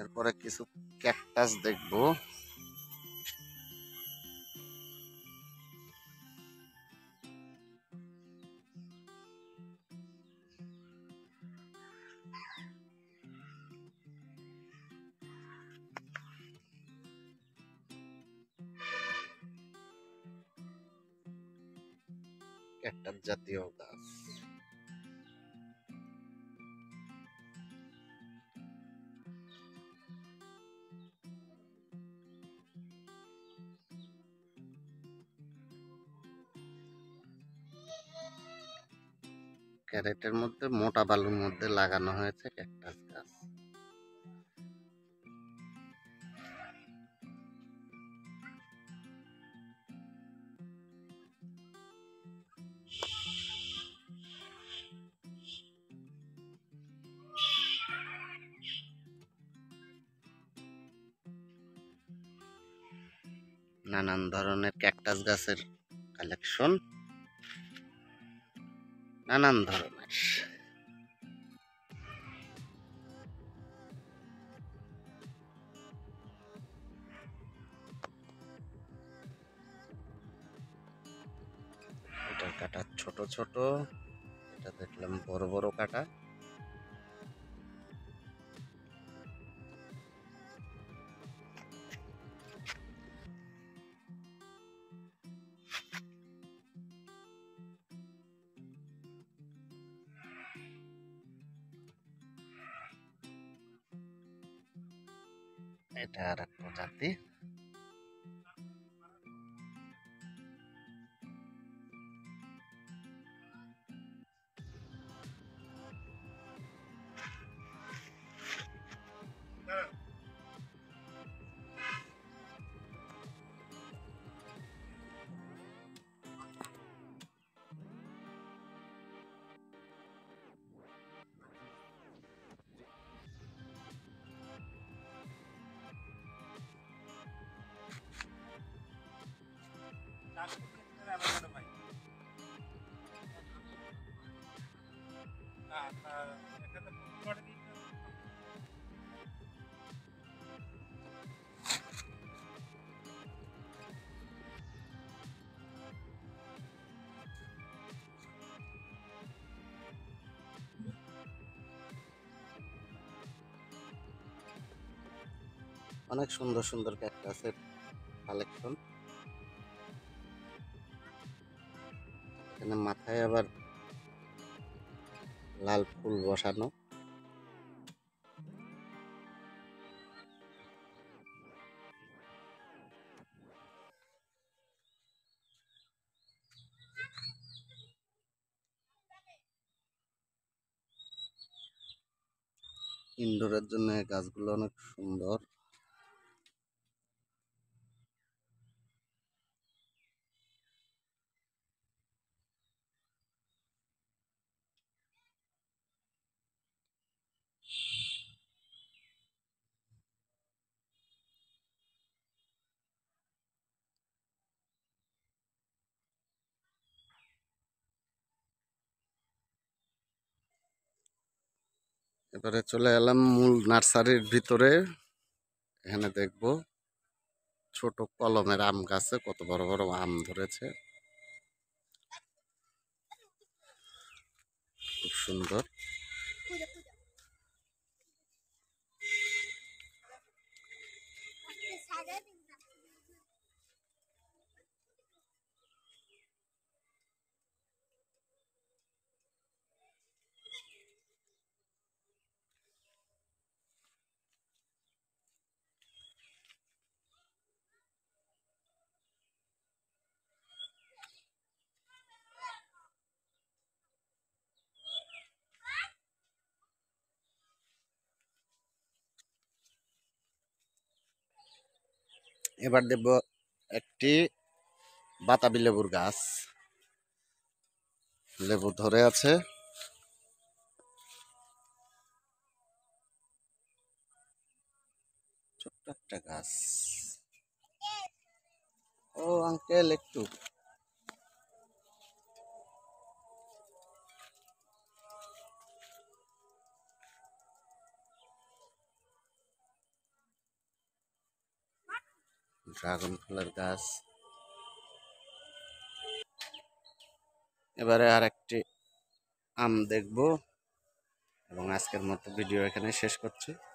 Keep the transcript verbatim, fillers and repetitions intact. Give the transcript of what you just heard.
এরপরে কিছু ক্যাকটাস দেখবো। ক্যাকটাস জাতীয় গাছ। ক্যারেটের মধ্যে মোটা বালুর মধ্যে লাগানো হয়েছে ক্যাকটাস গাছ। নানান ধরনের ক্যাকটাস গাছের কালেকশন, নানান ধরনের। এটার কাটা ছোট ছোট, এটা দেখলাম বড় বড় কাটা। এটা আর এক প্রজাতি। অনেক সুন্দর সুন্দর ক্যাকটাসের কালেকশন। এখানে মাথায় আবার লাল ফুল বসানো। ইনডোরের জন্য এই গাছগুলো অনেক সুন্দর। এবারে চলে এলাম মূল নার্সারির ভিতরে। এখানে দেখবো ছোট কলমের আম গাছে কত বড় বড় আম ধরেছে, খুব সুন্দর। এবার দেখব একটি বাতাবি লেবুর গাছ, লেবু ধরে আছে। ছোট্ট একটা গাছ। ও আঙ্কেল একটু ড্রাগন ফলের গাছ। এবারে আর একটি আম দেখব এবং আজকের মতো ভিডিও এখানে শেষ করছি।